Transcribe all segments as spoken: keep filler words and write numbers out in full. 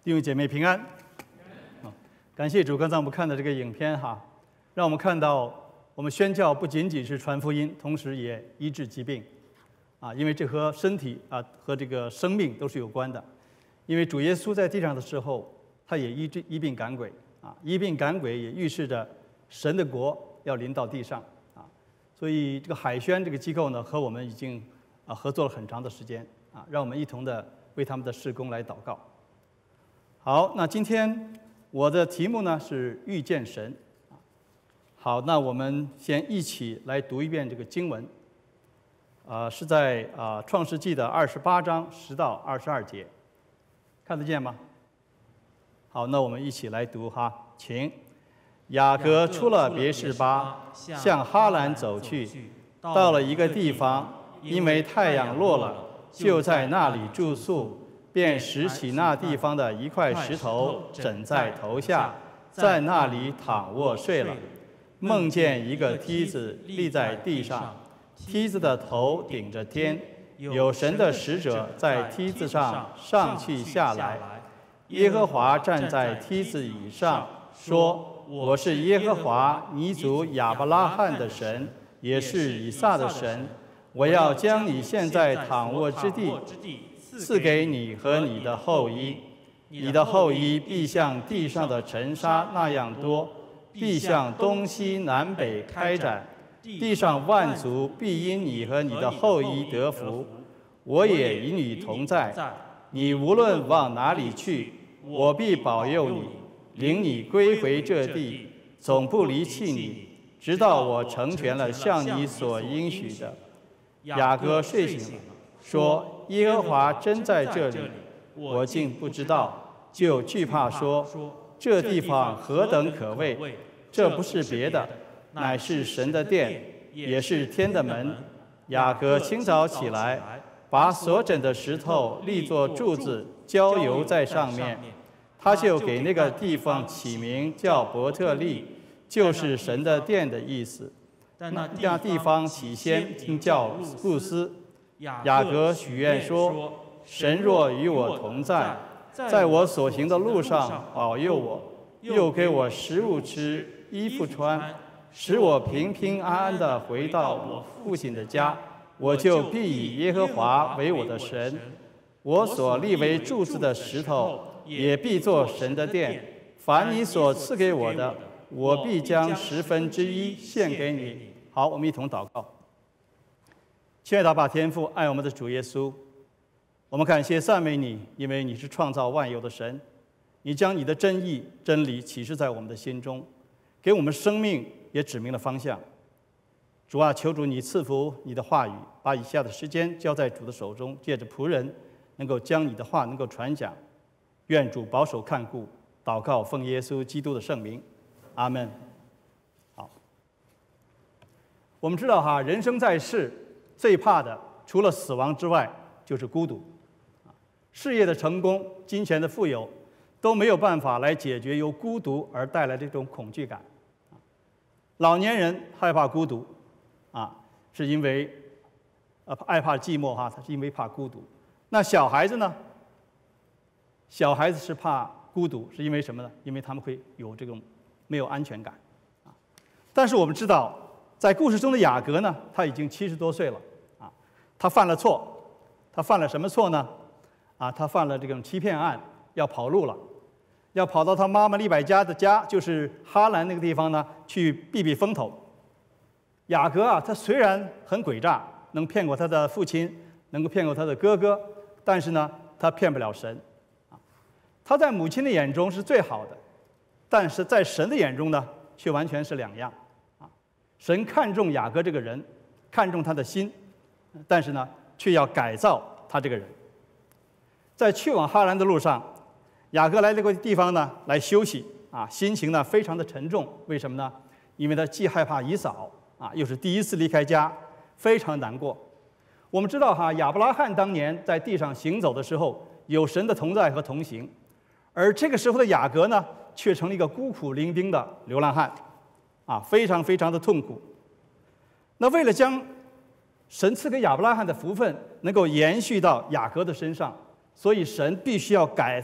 弟兄姐妹平安。感谢主，刚才我们看的这个影片哈，让我们看到我们宣教不仅仅是传福音，同时也医治疾病，啊，因为这和身体啊和这个生命都是有关的。因为主耶稣在地上的时候，他也医治医病赶鬼啊，医病赶鬼也预示着神的国要临到地上啊。所以这个海宣这个机构呢，和我们已经啊合作了很长的时间啊，让我们一同的为他们的事工来祷告。好，那今天我的题目呢是遇见神。好，那我们先一起来读一遍这个经文，啊，是在啊创世纪的二十八章十到二十二节，看得见吗？好，那我们一起来读哈，请。雅各出了别是巴，向哈兰走去，到了一个地方，因为太阳落了，就在那里住宿。便拾起那地方的一块石头枕在头下，在那里躺卧睡了。梦见一个梯子立在地上，梯子的头顶着天，有神的使者在梯子上上去下来。耶和华站在梯子以上，说：我是耶和华你祖亚伯拉罕的神，也是以撒的神。我要将你现在躺卧之地赐给你和你的后裔，你的后裔必像地上的尘沙那样多，必向东西南北开展，地上万族必因你和你的后裔得福。我也与你同在，你无论往哪里去，我必保佑你，领你归回这地，总不离弃你，直到我成全了向你所应许的。雅各睡醒了，说：耶和华真在这里，我竟不知道，就惧怕说：这地方何等可畏！这不是别的，乃是神的殿，也是天的门。雅各清早起来，把所枕的石头立作柱子，浇油在上面。他就给那个地方起名叫伯特利，就是神的殿的意思。那那地方起先名叫路斯。雅各许愿说：神若与我同在，在我所行的路上保佑我，又给我食物吃，衣服穿，使我平平安安地回到我父亲的家，我就必以耶和华为我的神。我所立为柱子的石头，也必作神的殿。凡你所赐给我的，我必将十分之一献给你。好，我们一同祷告。亲爱的爸天父，爱我们的主耶稣，我们感谢赞美你，因为你是创造万有的神，你将你的真意真理启示在我们的心中，给我们生命也指明了方向。主啊，求主你赐福你的话语，把以下的时间交在主的手中，借着仆人能够将你的话能够传讲。愿主保守看顾，祷告奉耶稣基督的圣名，阿门。好，我们知道哈，人生在世，最怕的除了死亡之外，就是孤独。事业的成功、金钱的富有，都没有办法来解决由孤独而带来的这种恐惧感。老年人害怕孤独，啊，是因为呃害怕寂寞哈，他是因为怕孤独。那小孩子呢？小孩子是怕孤独，是因为什么呢？因为他们会有这种没有安全感。啊，但是我们知道，在故事中的雅各呢，他已经七十多岁了，啊，他犯了错，他犯了什么错呢？啊，他犯了这种欺骗案，要跑路了，要跑到他妈妈利百加的家，就是哈兰那个地方呢，去避避风头。雅各啊，他虽然很诡诈，能骗过他的父亲，能够骗过他的哥哥，但是呢，他骗不了神。啊，他在母亲的眼中是最好的，但是在神的眼中呢，却完全是两样。神看重雅各这个人，看重他的心，但是呢，却要改造他这个人。在去往哈兰的路上，雅各来这个地方呢，来休息啊，心情呢非常的沉重。为什么呢？因为他既害怕以扫啊，又是第一次离开家，非常难过。我们知道哈，亚伯拉罕当年在地上行走的时候，有神的同在和同行，而这个时候的雅各呢，却成了一个孤苦伶仃的流浪汉。啊，非常非常的痛苦。那为了将神赐给亚伯拉罕的福分能够延续到雅各的身上，所以神必须要改造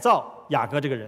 雅各这个人。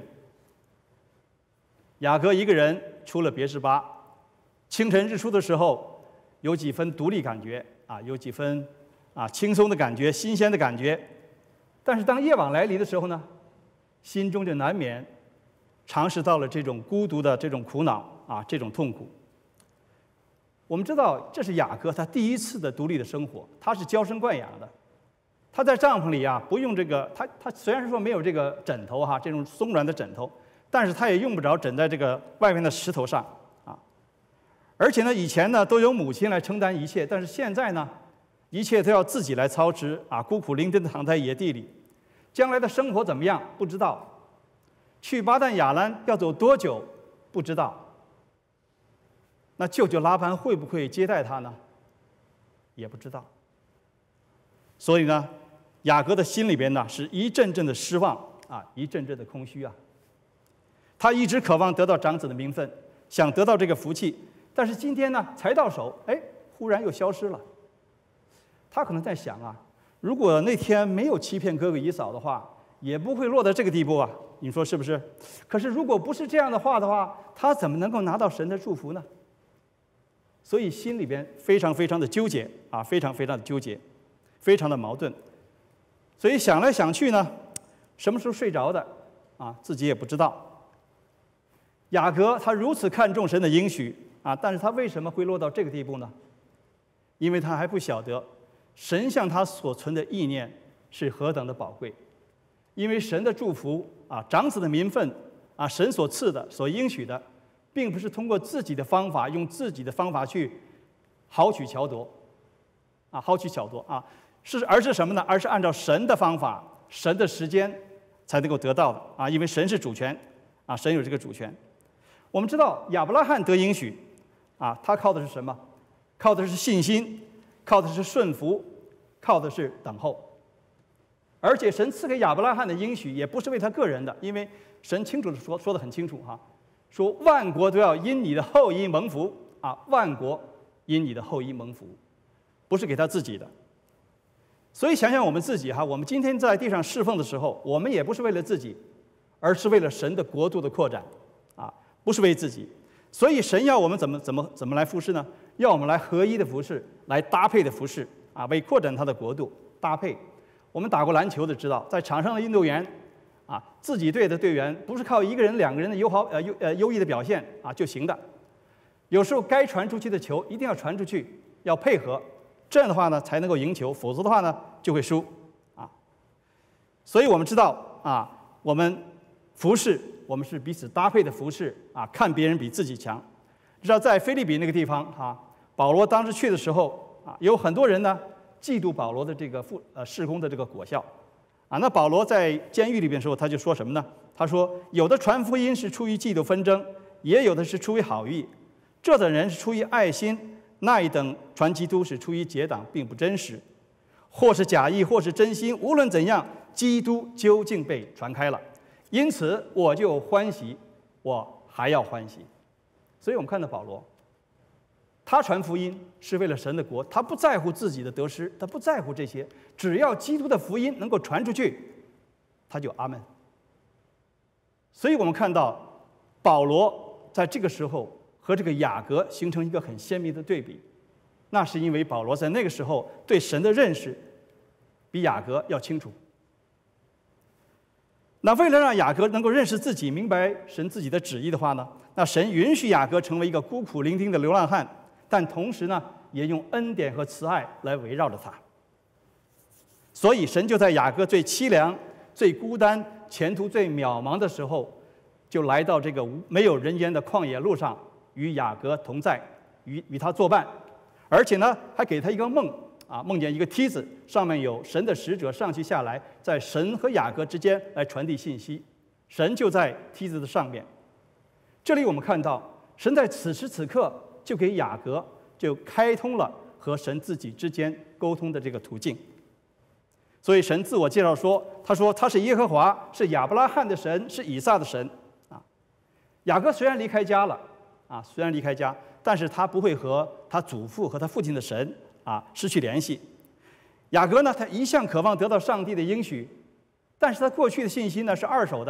雅各一个人出了别是巴，清晨日出的时候，有几分独立感觉啊，有几分啊轻松的感觉、新鲜的感觉。但是当夜晚来临的时候呢，心中就难免尝试到了这种孤独的这种苦恼啊，这种痛苦。我们知道，这是雅各他第一次的独立的生活，他是娇生惯养的。他在帐篷里啊，不用这个，他他虽然说没有这个枕头哈，这种松软的枕头，但是他也用不着枕在这个外面的石头上啊。而且呢，以前呢都由母亲来承担一切，但是现在呢，一切都要自己来操持啊，孤苦伶仃地躺在野地里，将来的生活怎么样不知道，去巴旦亚兰要走多久不知道。那舅舅拉班会不会接待他呢？也不知道。所以呢，雅各的心里边呢是一阵阵的失望啊，一阵阵的空虚啊。他一直渴望得到长子的名分，想得到这个福气，但是今天呢才到手，哎，忽然又消失了。他可能在想啊，如果那天没有欺骗哥哥以扫的话，也不会落到这个地步啊。你说是不是？可是如果不是这样的话的话，他怎么能够拿到神的祝福呢？所以心里边非常非常的纠结啊，非常非常的纠结，非常的矛盾。所以想来想去呢，什么时候睡着的啊，自己也不知道。雅各他如此看重神的应许啊，但是他为什么会落到这个地步呢？因为他还不晓得神向他所存的意念是何等的宝贵。因为神的祝福啊，长子的名分啊，神所赐的、所应许的，并不是通过自己的方法，用自己的方法去豪取巧夺，啊，豪取巧夺啊，是而是什么呢？而是按照神的方法、神的时间才能够得到的啊，因为神是主权啊，神有这个主权。我们知道亚伯拉罕得应许啊，他靠的是什么？靠的是信心，靠的是顺服，靠的是等候。而且神赐给亚伯拉罕的应许也不是为他个人的，因为神清楚的说说得很清楚哈。说万国都要因你的后裔蒙福啊！万国因你的后裔蒙福，不是给他自己的。所以想想我们自己哈，我们今天在地上侍奉的时候，我们也不是为了自己，而是为了神的国度的扩展啊，不是为自己。所以神要我们怎么怎么怎么来服侍呢？要我们来合一的服侍，来搭配的服侍啊，为扩展他的国度搭配。我们打过篮球的知道，在场上的运动员。啊，自己队的队员不是靠一个人、两个人的友好呃优呃优异的表现啊就行的，有时候该传出去的球一定要传出去，要配合，这样的话呢才能够赢球，否则的话呢就会输啊。所以我们知道啊，我们服侍，我们是彼此搭配的服侍啊，看别人比自己强。知道在腓立比那个地方啊，保罗当时去的时候啊，有很多人呢嫉妒保罗的这个复呃事工的这个果效。啊，那保罗在监狱里边的时候，他就说什么呢？他说：“有的传福音是出于嫉妒纷争，也有的是出于好意。这等人是出于爱心，那一等传基督是出于结党，并不真实。或是假意，或是真心，无论怎样，基督究竟被传开了。因此我就欢喜，我还要欢喜。”所以我们看到保罗，他传福音是为了神的国，他不在乎自己的得失，他不在乎这些，只要基督的福音能够传出去，他就阿门。所以我们看到保罗在这个时候和这个雅各形成一个很鲜明的对比，那是因为保罗在那个时候对神的认识比雅各要清楚。那为了让雅各能够认识自己、明白神自己的旨意的话呢，那神允许雅各成为一个孤苦伶仃的流浪汉，但同时呢，也用恩典和慈爱来围绕着他。所以神就在雅各最凄凉、最孤单、前途最渺茫的时候，就来到这个没有人烟的旷野路上，与雅各同在，与与他作伴，而且呢，还给他一个梦啊，梦见一个梯子，上面有神的使者上去下来，在神和雅各之间来传递信息。神就在梯子的上面。这里我们看到，神在此时此刻就给雅各就开通了和神自己之间沟通的这个途径。所以神自我介绍说，他说他是耶和华，是亚伯拉罕的神，是以撒的神啊。雅各虽然离开家了啊，虽然离开家，但是他不会和他祖父和他父亲的神啊失去联系。雅各呢，他一向渴望得到上帝的应许，但是他过去的信心呢是二手的，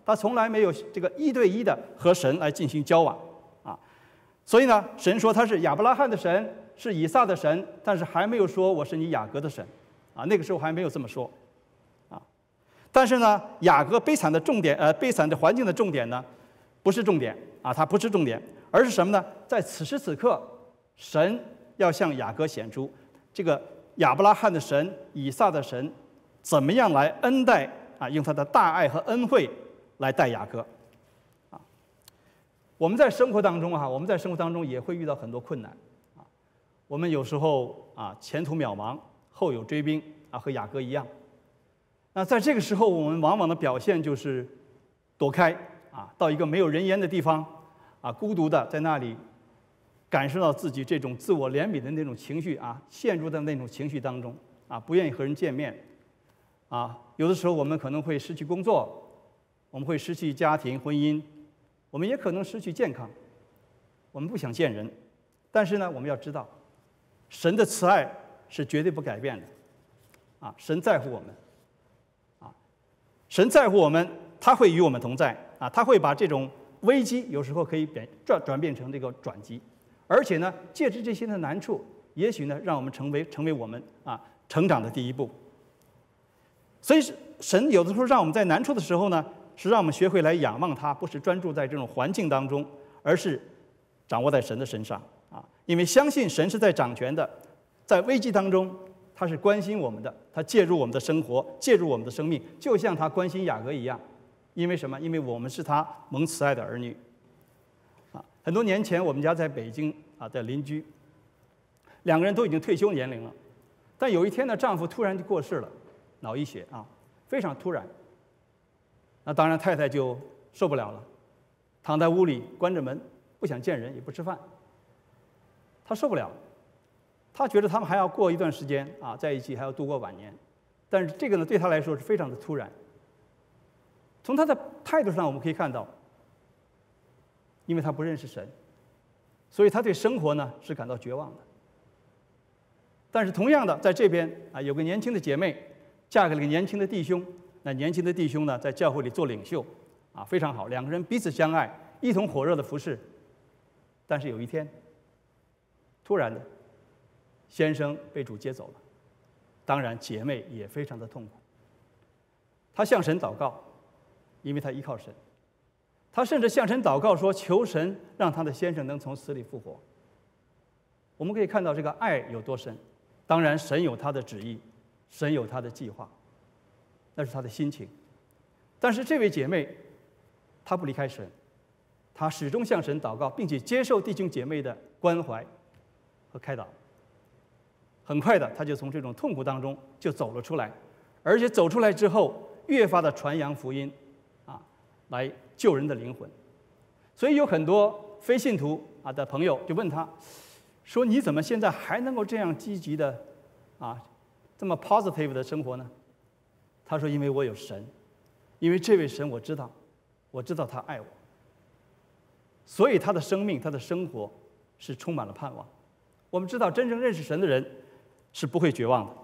他从来没有这个一对一的和神来进行交往啊。所以呢，神说他是亚伯拉罕的神，是以撒的神，但是还没有说我是你雅各的神啊。那个时候还没有这么说啊。但是呢，雅各悲惨的重点，呃，悲惨的环境的重点呢，不是重点啊，它不是重点，而是什么呢？在此时此刻，神要向雅各显出这个亚伯拉罕的神、以撒的神怎么样来恩待啊，用他的大爱和恩惠来待雅各啊。我们在生活当中啊，我们在生活当中也会遇到很多困难啊。我们有时候啊，前途渺茫，后有追兵啊，和雅各一样。那在这个时候，我们往往的表现就是躲开啊，到一个没有人烟的地方啊，孤独的在那里感受到自己这种自我怜悯的那种情绪啊，陷入在那种情绪当中啊，不愿意和人见面啊。有的时候我们可能会失去工作，我们会失去家庭婚姻，我们也可能失去健康，我们不想见人。但是呢，我们要知道，神的慈爱是绝对不改变的啊，神在乎我们啊，神在乎我们，他会与我们同在啊，他会把这种危机有时候可以变转转变成这个转机。而且呢，借着这些的难处，也许呢，让我们成为成为我们啊成长的第一步。所以神有的时候让我们在难处的时候呢，是让我们学会来仰望他，不是专注在这种环境当中，而是掌握在神的身上啊。因为相信神是在掌权的，在危机当中，他是关心我们的，他介入我们的生活，介入我们的生命，就像他关心雅各一样。因为什么？因为我们是他蒙慈爱的儿女。很多年前，我们家在北京啊的邻居，两个人都已经退休年龄了，但有一天呢，丈夫突然就过世了，脑溢血啊，非常突然。那当然太太就受不了了，躺在屋里关着门，不想见人，也不吃饭。她受不了，她觉得他们还要过一段时间啊，在一起还要度过晚年，但是这个呢，对她来说是非常的突然。从她的态度上，我们可以看到。因为他不认识神，所以他对生活呢是感到绝望的。但是同样的，在这边啊，有个年轻的姐妹嫁给了个年轻的弟兄，那年轻的弟兄呢在教会里做领袖，啊，非常好，两个人彼此相爱，一同火热的服侍。但是有一天，突然的，先生被主接走了，当然姐妹也非常的痛苦。她向神祷告，因为她依靠神。她甚至向神祷告说：“求神让她的先生能从死里复活。”我们可以看到这个爱有多深。当然，神有他的旨意，神有他的计划，那是他的心情。但是这位姐妹，她不离开神，她始终向神祷告，并且接受弟兄姐妹的关怀和开导。很快的，她就从这种痛苦当中就走了出来，而且走出来之后，越发的传扬福音，啊，来救人的灵魂。所以有很多非信徒啊的朋友就问他，说你怎么现在还能够这样积极的啊，这么 positive 的生活呢？他说：因为我有神，因为这位神我知道，我知道他爱我，所以他的生命，他的生活是充满了盼望。我们知道，真正认识神的人是不会绝望的。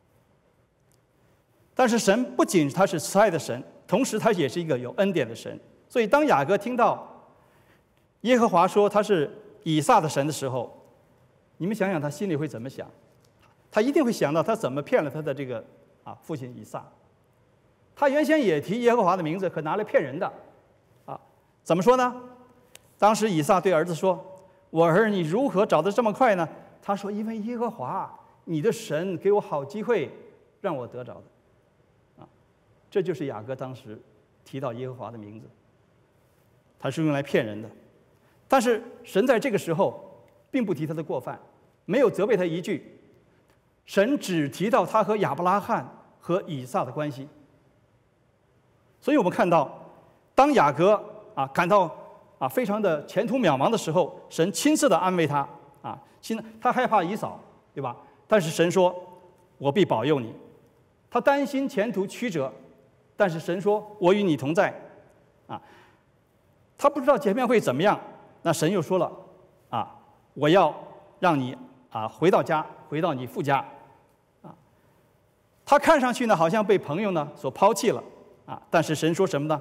但是神不仅他是慈爱的神，同时他也是一个有恩典的神。所以当雅各听到耶和华说他是以撒的神的时候，你们想想他心里会怎么想？他一定会想到他怎么骗了他的这个啊父亲以撒。他原先也提耶和华的名字，可拿来骗人的啊。怎么说呢？当时以撒对儿子说：我儿，你如何找得这么快呢？他说：因为耶和华你的神给我好机会让我得着的啊。这就是雅各当时提到耶和华的名字，他是用来骗人的。但是神在这个时候并不提他的过犯，没有责备他一句，神只提到他和亚伯拉罕和以撒的关系。所以我们看到，当雅各啊感到啊非常的前途渺茫的时候，神亲自的安慰他啊，亲他害怕以扫，对吧？但是神说：我必保佑你。他担心前途曲折，但是神说：我与你同在啊。他不知道前面会怎么样，那神又说了啊，我要让你啊回到家，回到你父家啊。他看上去呢好像被朋友呢所抛弃了啊，但是神说什么呢？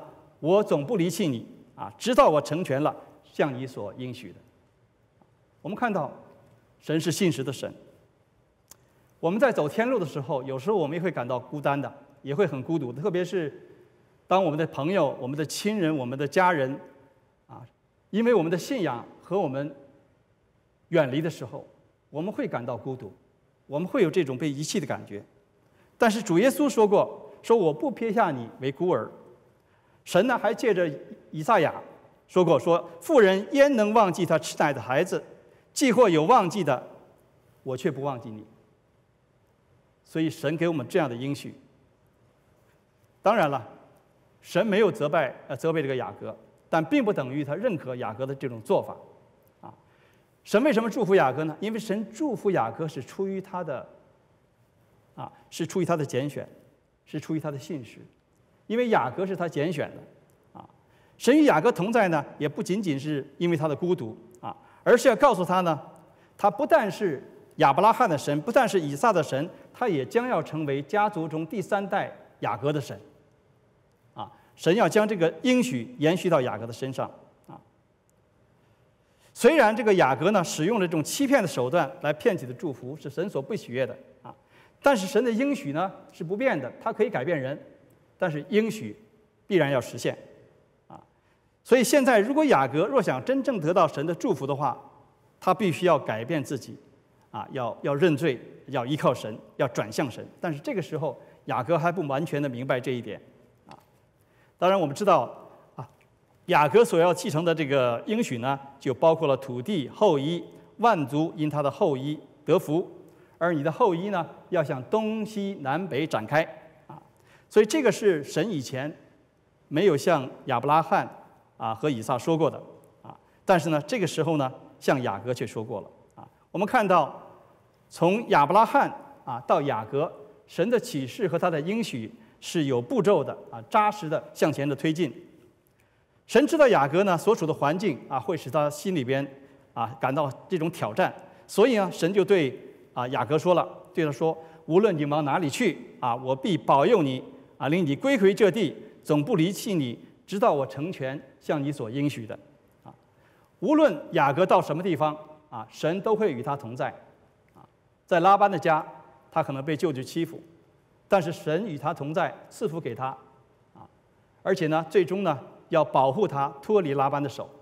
我总不离弃你啊，直到我成全了像你所应许的。我们看到神是信实的神。我们在走天路的时候，有时候我们也会感到孤单的，也会很孤独的，特别是当我们的朋友、我们的亲人、我们的家人啊，因为我们的信仰和我们远离的时候，我们会感到孤独，我们会有这种被遗弃的感觉。但是主耶稣说过，说我不撇下你为孤儿。神呢还借着以赛亚说过，说妇人焉能忘记她吃奶的孩子，既或有忘记的，我却不忘记你。所以神给我们这样的应许。当然了，神没有责备呃责备这个雅各，但并不等于他认可雅各的这种做法啊。神为什么祝福雅各呢？因为神祝福雅各是出于他的啊，是出于他的拣选，是出于他的信实。因为雅各是他拣选的啊。神与雅各同在呢，也不仅仅是因为他的孤独啊，而是要告诉他呢，他不但是亚伯拉罕的神，不但是以撒的神，他也将要成为家族中第三代雅各的神啊。神要将这个应许延续到雅各的身上啊。虽然这个雅各呢使用了这种欺骗的手段来骗取的祝福是神所不喜悦的啊，但是神的应许呢是不变的，他可以改变人，但是应许必然要实现啊。所以现在如果雅各若想真正得到神的祝福的话，他必须要改变自己啊，要要认罪，要依靠神，要转向神。但是这个时候雅各还不完全的明白这一点啊。当然我们知道啊，雅各所要继承的这个应许呢，就包括了土地、后裔、万族因他的后裔得福，而你的后裔呢，要向东西南北展开啊。所以这个是神以前没有向亚伯拉罕啊和以撒说过的啊，但是呢，这个时候呢，向雅各却说过了啊。我们看到从亚伯拉罕啊到雅各，神的启示和他的应许是有步骤的啊，扎实的向前的推进。神知道雅各呢所处的环境啊，会使他心里边啊感到这种挑战，所以呢，神就对啊雅各说了，对他说：无论你往哪里去啊，我必保佑你啊，领你归回这地，总不离弃你，直到我成全向你所应许的啊。无论雅各到什么地方啊，神都会与他同在啊。在拉班的家，他可能被舅舅欺负，但是神与他同在，赐福给他啊，而且呢，最终呢要保护他脱离拉班的手。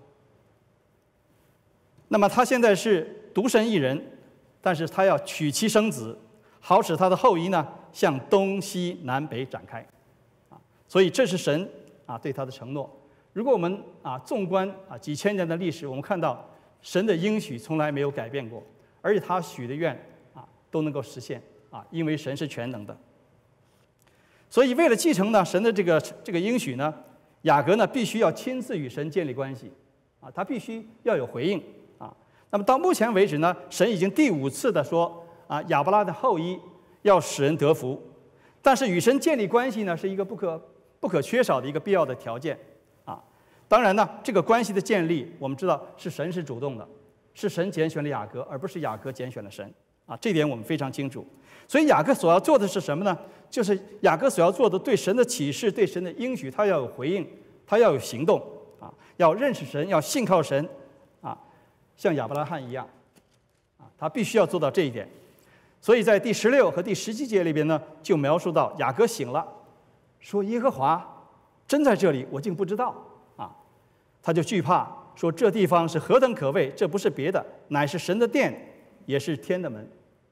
那么他现在是独身一人，但是他要娶妻生子，好使他的后裔呢向东西南北展开啊。所以这是神啊对他的承诺。如果我们啊纵观啊几千年的历史，我们看到神的应许从来没有改变过，而且他许的愿啊都能够实现啊，因为神是全能的。所以为了继承呢神的这个这个应许呢，雅各呢必须要亲自与神建立关系啊，他必须要有回应啊。那么到目前为止呢，神已经第五次的说啊，亚伯拉的后裔要使人得福，但是与神建立关系呢是一个不可不可缺少的一个必要的条件啊。当然呢，这个关系的建立，我们知道是神是主动的，是神拣选了雅各，而不是雅各拣选了神啊，这点我们非常清楚。所以雅各所要做的是什么呢？就是雅各所要做的对神的启示、对神的应许，他要有回应，他要有行动啊，要认识神，要信靠神啊，像亚伯拉罕一样啊，他必须要做到这一点。所以在第十六和第十七节里边呢，就描述到雅各醒了，说耶和华真在这里，我竟不知道啊，他就惧怕，说这地方是何等可畏，这不是别的，乃是神的殿，也是天的门。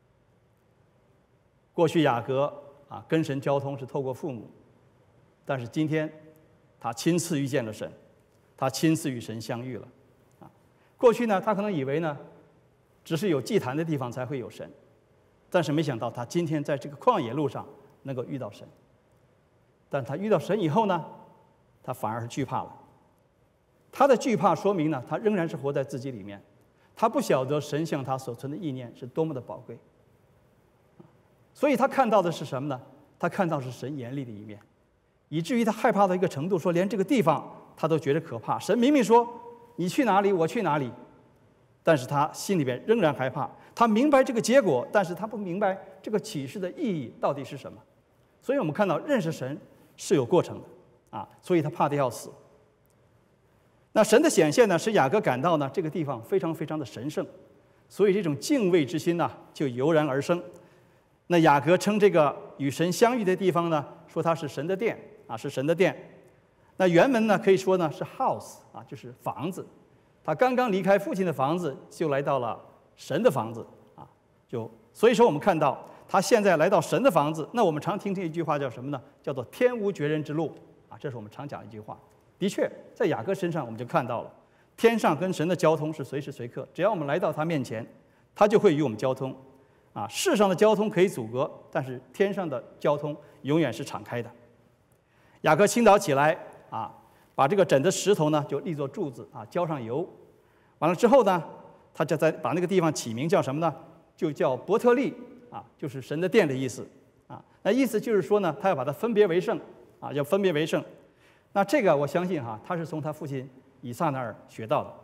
过去雅各啊跟神交通是透过父母，但是今天他亲自遇见了神，他亲自与神相遇了啊。过去呢，他可能以为呢，只是有祭坛的地方才会有神，但是没想到他今天在这个旷野路上能够遇到神。但他遇到神以后呢，他反而是惧怕了。他的惧怕说明呢，他仍然是活在自己里面，他不晓得神向他所存的意念是多么的宝贵。所以他看到的是什么呢？他看到是神严厉的一面，以至于他害怕到一个程度，说连这个地方他都觉得可怕。神明明说你去哪里我去哪里，但是他心里边仍然害怕。他明白这个结果，但是他不明白这个启示的意义到底是什么。所以我们看到认识神是有过程的啊，所以他怕得要死。那神的显现呢，使雅各感到呢这个地方非常非常的神圣，所以这种敬畏之心呢就油然而生。那雅各称这个与神相遇的地方呢，说它是神的殿啊，是神的殿。那原文呢可以说呢是 house 啊，就是房子。他刚刚离开父亲的房子，就来到了神的房子啊，就所以说我们看到他现在来到神的房子。那我们常听这一句话叫什么呢？叫做天无绝人之路啊，这是我们常讲的一句话。的确，在雅各身上我们就看到了，天上跟神的交通是随时随刻，只要我们来到他面前，他就会与我们交通。啊，世上的交通可以阻隔，但是天上的交通永远是敞开的。雅各清早起来啊，把这个枕的石头呢就立作柱子啊，浇上油。完了之后呢，他就在把那个地方起名叫什么呢？就叫伯特利啊，就是神的殿的意思啊。那意思就是说呢，他要把它分别为圣啊，要分别为圣。那这个我相信哈，他是从他父亲以撒那儿学到的。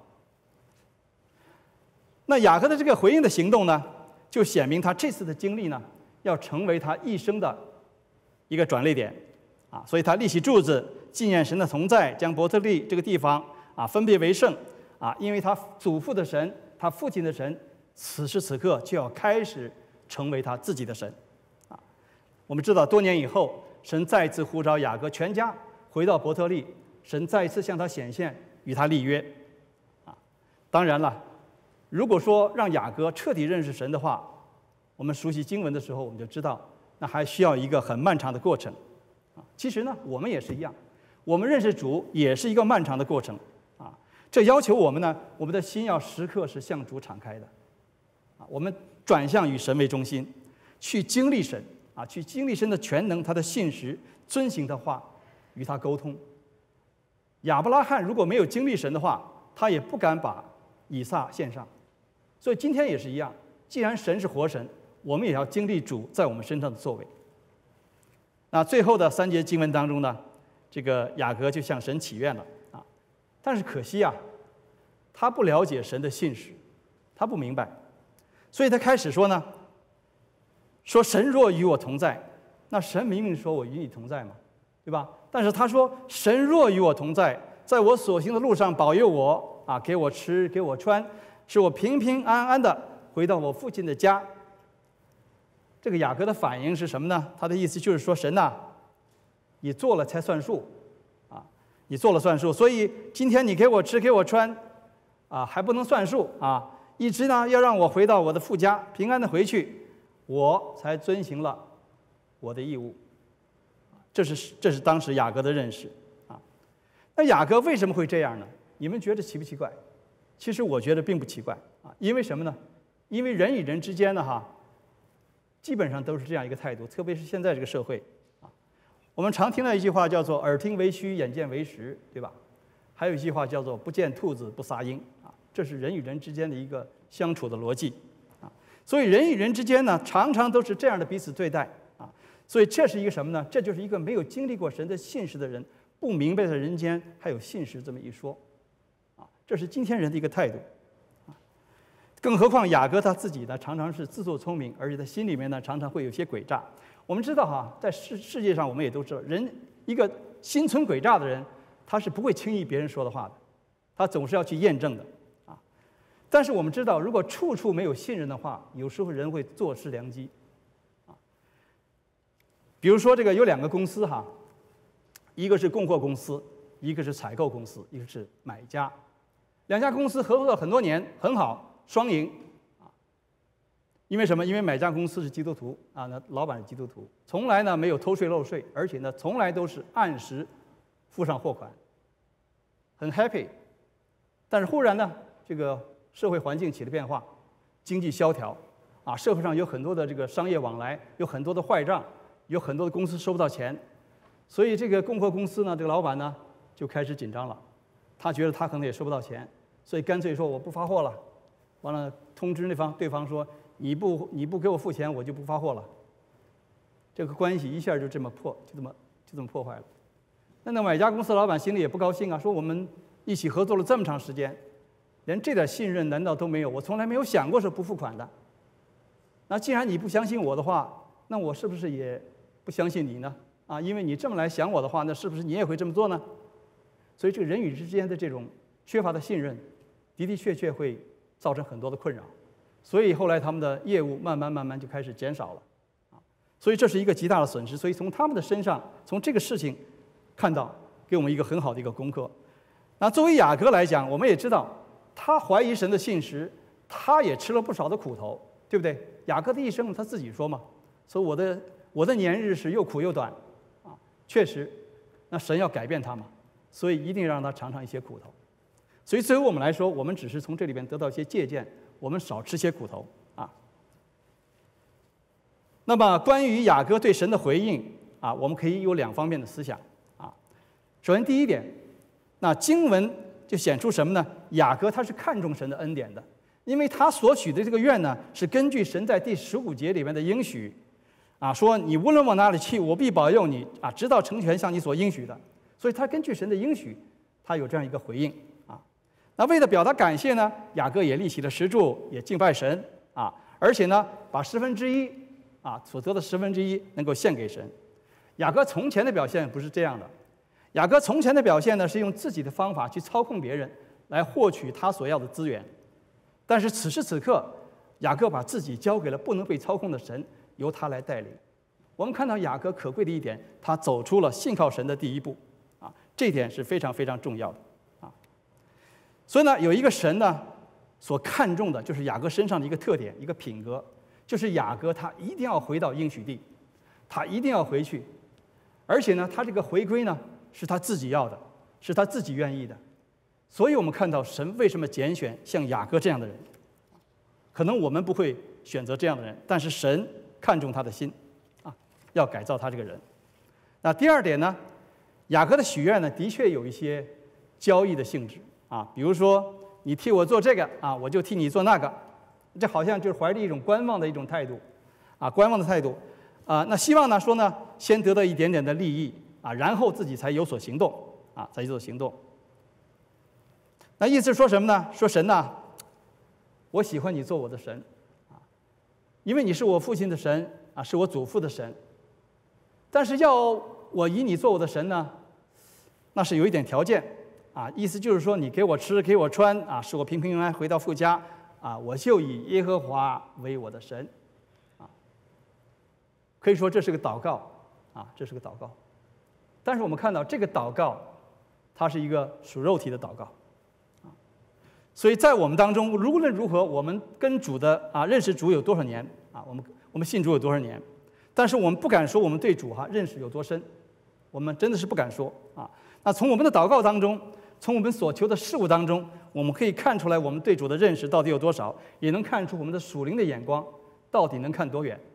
那雅各的这个回应的行动呢，就显明他这次的经历呢，要成为他一生的一个转捩点啊。所以他立起柱子，纪念神的同在，将伯特利这个地方啊分别为圣啊，因为他祖父的神，他父亲的神，此时此刻就要开始成为他自己的神啊。我们知道，多年以后，神再次呼召雅各全家回到伯特利，神再一次向他显现，与他立约啊。当然了，如果说让雅各彻底认识神的话，我们熟悉经文的时候，我们就知道，那还需要一个很漫长的过程啊。其实呢，我们也是一样，我们认识主也是一个漫长的过程啊。这要求我们呢，我们的心要时刻是向主敞开的啊。我们转向以神为中心，去经历神啊，去经历神的全能，他的信实，遵行的话，与他沟通。亚伯拉罕如果没有经历神的话，他也不敢把以撒献上。所以今天也是一样，既然神是活神，我们也要经历主在我们身上的作为。那最后的三节经文当中呢，这个雅各就向神祈愿了啊，但是可惜啊，他不了解神的信实，他不明白，所以他开始说呢，说神若与我同在，那神明明说我与你同在嘛，对吧？但是他说神若与我同在，在我所行的路上保佑我啊，给我吃，给我穿，使我平平安安的回到我父亲的家。这个雅各的反应是什么呢？他的意思就是说，神呐、啊，你做了才算数啊，你做了算数，所以今天你给我吃给我穿啊，还不能算数啊，一直呢要让我回到我的父家平安的回去，我才遵行了我的义务。这是这是当时雅各的认识啊。那雅各为什么会这样呢？你们觉得奇不奇怪？其实我觉得并不奇怪啊，因为什么呢？因为人与人之间呢，哈，基本上都是这样一个态度，特别是现在这个社会啊。我们常听到一句话叫做"耳听为虚，眼见为实"，对吧？还有一句话叫做"不见兔子不撒鹰"啊，这是人与人之间的一个相处的逻辑啊。所以人与人之间呢，常常都是这样的彼此对待啊。所以这是一个什么呢？这就是一个没有经历过神的信实的人，不明白在人间还有信实这么一说。这是今天人的一个态度，啊，更何况雅各他自己呢，常常是自作聪明，而且他心里面呢，常常会有些诡诈。我们知道哈，在世世界上，我们也都知道，人一个心存诡诈的人，他是不会轻易别人说的话的，他总是要去验证的，啊。但是我们知道，如果处处没有信任的话，有时候人会坐失良机，啊。比如说这个有两个公司哈，一个是供货公司，一个是采购公司，一个是买家。两家公司合作了很多年，很好，双赢啊。因为什么？因为买家公司是基督徒啊，那老板是基督徒，从来呢没有偷税漏税，而且呢从来都是按时付上货款，很 happy。但是忽然呢，这个社会环境起了变化，经济萧条啊，社会上有很多的这个商业往来，有很多的坏账，有很多的公司收不到钱，所以这个供货公司呢，这个老板呢就开始紧张了。他觉得他可能也收不到钱，所以干脆说我不发货了。完了，通知那方对方说你不你不给我付钱，我就不发货了。这个关系一下就这么破，就这么就这么破坏了。那那买家公司老板心里也不高兴啊，说我们一起合作了这么长时间，连这点信任难道都没有？我从来没有想过是不付款的。那既然你不相信我的话，那我是不是也不相信你呢？ 啊，因为你这么来想我的话，那是不是你也会这么做呢？所以这个人与之间的这种缺乏的信任，的的确确会造成很多的困扰。所以后来他们的业务慢慢慢慢就开始减少了，啊，所以这是一个极大的损失。所以从他们的身上，从这个事情看到，给我们一个很好的一个功课。那作为雅各来讲，我们也知道，他怀疑神的信实，他也吃了不少的苦头，对不对？雅各的一生他自己说嘛，说我的我的年日是又苦又短，啊，确实，那神要改变他嘛，所以一定让他尝尝一些苦头。所以对于我们来说，我们只是从这里边得到一些借鉴，我们少吃些苦头啊。那么关于雅各对神的回应啊，我们可以有两方面的思想啊。首先第一点，那经文就显出什么呢？雅各他是看重神的恩典的，因为他所许的这个愿呢，是根据神在第十五节里面的应许啊，说你无论往哪里去，我必保佑你啊，直到成全像你所应许的。所以他根据神的应许，他有这样一个回应啊。那为了表达感谢呢，雅各也立起了石柱，也敬拜神啊，而且呢，把十分之一啊所得的十分之一能够献给神。雅各从前的表现不是这样的，雅各从前的表现呢，是用自己的方法去操控别人，来获取他所要的资源。但是此时此刻，雅各把自己交给了不能被操控的神，由他来带领。我们看到雅各可贵的一点，他走出了信靠神的第一步啊，这一点是非常非常重要的啊。所以呢，有一个神呢所看重的，就是雅各身上的一个特点，一个品格，就是雅各他一定要回到应许地，他一定要回去，而且呢，他这个回归呢是他自己要的，是他自己愿意的。所以我们看到神为什么拣选像雅各这样的人，可能我们不会选择这样的人，但是神看重他的心啊，要改造他这个人。那第二点呢，雅各的许愿呢，的确有一些交易的性质啊，比如说你替我做这个啊，我就替你做那个，这好像就是怀着一种观望的一种态度啊，观望的态度啊。那希望呢说呢，先得到一点点的利益啊，然后自己才有所行动啊，才有所行动。那意思说什么呢？说神呐，我喜欢你做我的神啊，因为你是我父亲的神啊，是我祖父的神。但是要我以你做我的神呢，那是有一点条件啊，意思就是说你给我吃给我穿啊，使我平平安安回到父家啊，我就以耶和华为我的神啊。可以说这是个祷告啊，这是个祷告。但是我们看到这个祷告，它是一个属肉体的祷告。所以在我们当中，无论如何，我们跟主的啊认识主有多少年啊？我们我们信主有多少年？但是我们不敢说我们对主哈、啊、认识有多深，我们真的是不敢说啊。那从我们的祷告当中，从我们所求的事物当中，我们可以看出来我们对主的认识到底有多少，也能看出我们的属灵的眼光到底能看多远。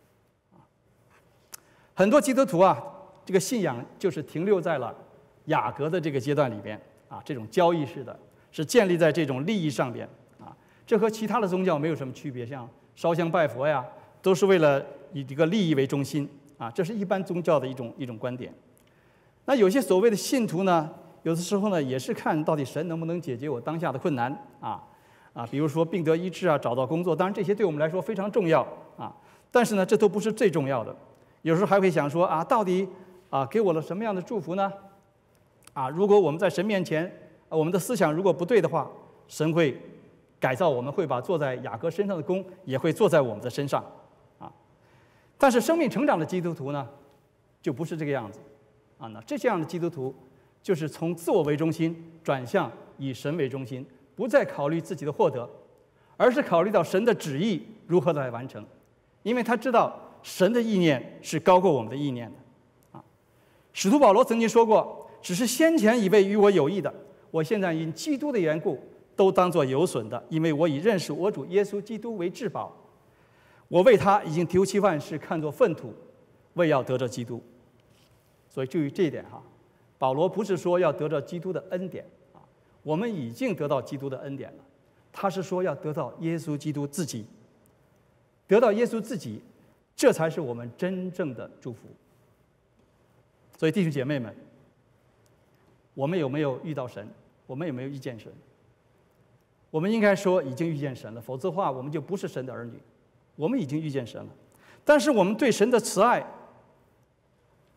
很多基督徒啊，这个信仰就是停留在了雅各的这个阶段里边啊，这种交易式的。是建立在这种利益上边啊，这和其他的宗教没有什么区别，像烧香拜佛呀，都是为了以这个利益为中心啊，这是一般宗教的一种一种观点。那有些所谓的信徒呢，有的时候呢也是看到底神能不能解决我当下的困难啊啊，比如说病得医治啊，找到工作，当然这些对我们来说非常重要啊，但是呢这都不是最重要的。有时候还会想说啊，到底啊给我了什么样的祝福呢？啊，如果我们在神面前。我们的思想如果不对的话，神会改造我们，会把坐在雅各身上的功也会坐在我们的身上啊。但是生命成长的基督徒呢，就不是这个样子啊。那这样的基督徒就是从自我为中心转向以神为中心，不再考虑自己的获得，而是考虑到神的旨意如何来完成，因为他知道神的意念是高过我们的意念的啊。使徒保罗曾经说过，只是先前以为与我有益的，我现在因基督的缘故，都当作有损的，因为我以认识我主耶稣基督为至宝。我为他已经丢弃万事，看作粪土，为要得着基督。所以注意这一点哈，保罗不是说要得着基督的恩典啊，我们已经得到基督的恩典了。他是说要得到耶稣基督自己，得到耶稣自己，这才是我们真正的祝福。所以弟兄姐妹们，我们有没有遇到神？我们有没有遇见神？我们应该说已经遇见神了，否则的话我们就不是神的儿女。我们已经遇见神了，但是我们对神的慈爱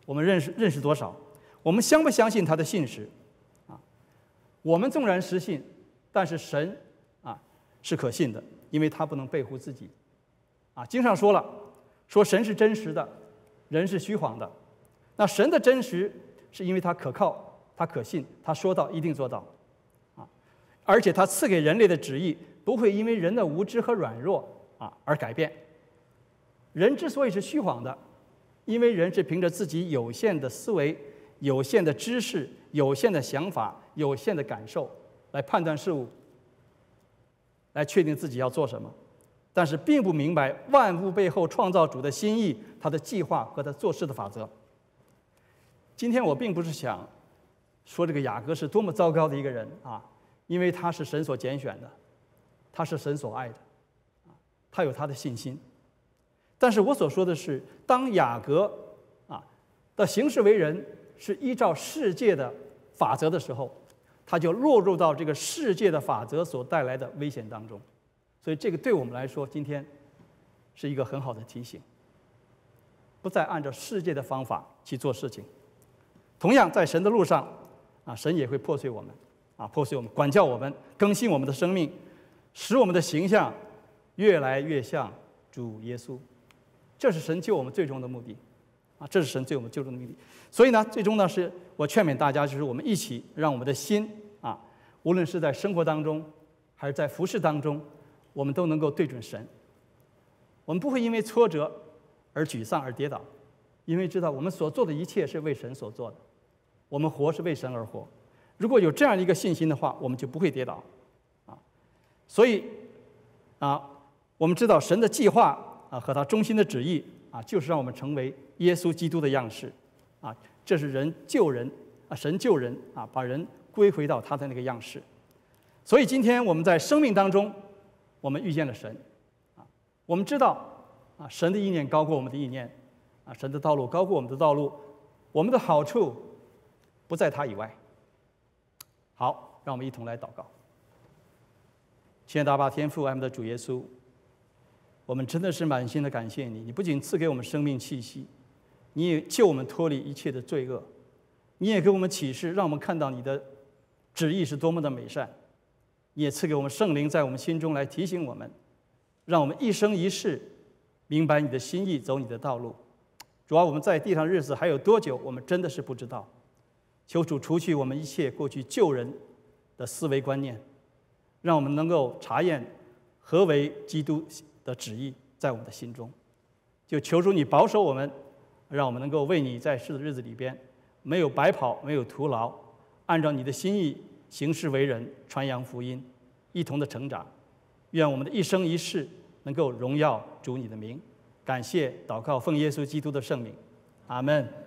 我们认识认识多少？我们相不相信他的信实？啊，我们纵然失信，但是神啊是可信的，因为他不能背乎自己。啊，经上说了，说神是真实的，人是虚谎的。那神的真实是因为他可靠，他可信，他说到一定做到。啊，而且他赐给人类的旨意不会因为人的无知和软弱啊而改变。人之所以是虚谎的，因为人是凭着自己有限的思维、有限的知识、有限的想法、有限的感受来判断事物，来确定自己要做什么，但是并不明白万物背后创造主的心意、他的计划和他做事的法则。今天我并不是想说这个雅各是多么糟糕的一个人啊，因为他是神所拣选的，他是神所爱的，他有他的信心。但是我所说的是，当雅各啊的行事为人是依照世界的法则的时候，他就落入到这个世界的法则所带来的危险当中。所以这个对我们来说，今天是一个很好的提醒，不再按照世界的方法去做事情。同样，在神的路上啊，神也会破碎我们啊，破碎我们，管教我们，更新我们的生命，使我们的形象越来越像主耶稣。这是神救我们最终的目的，啊，这是神救我们最终的目的。所以呢，最终呢，是我劝勉大家，就是我们一起让我们的心啊，无论是在生活当中，还是在服事当中，我们都能够对准神。我们不会因为挫折而沮丧而跌倒，因为知道我们所做的一切是为神所做的，我们活是为神而活。如果有这样一个信心的话，我们就不会跌倒，啊，所以啊，我们知道神的计划。啊，和他忠心的旨意啊，就是让我们成为耶稣基督的样式，啊，这是人救人啊，神救人啊，把人归回到他的那个样式。所以今天我们在生命当中，我们遇见了神，啊，我们知道啊，神的意念高过我们的意念，啊，神的道路高过我们的道路，我们的好处不在他以外。好，让我们一同来祷告。亲爱的阿爸天父，爱我们的主耶稣。我们真的是满心的感谢你，你不仅赐给我们生命气息，你也救我们脱离一切的罪恶，你也给我们启示，让我们看到你的旨意是多么的美善，你也赐给我们圣灵在我们心中来提醒我们，让我们一生一世明白你的心意，走你的道路。主啊，我们在地上日子还有多久，我们真的是不知道。求主除去我们一切过去救人的思维观念，让我们能够查验何为基督的旨意在我们的心中，就求主你保守我们，让我们能够为你在世的日子里边没有白跑，没有徒劳，按照你的心意行事为人，传扬福音，一同的成长。愿我们的一生一世能够荣耀主你的名。感谢祷告，奉耶稣基督的圣名，阿们。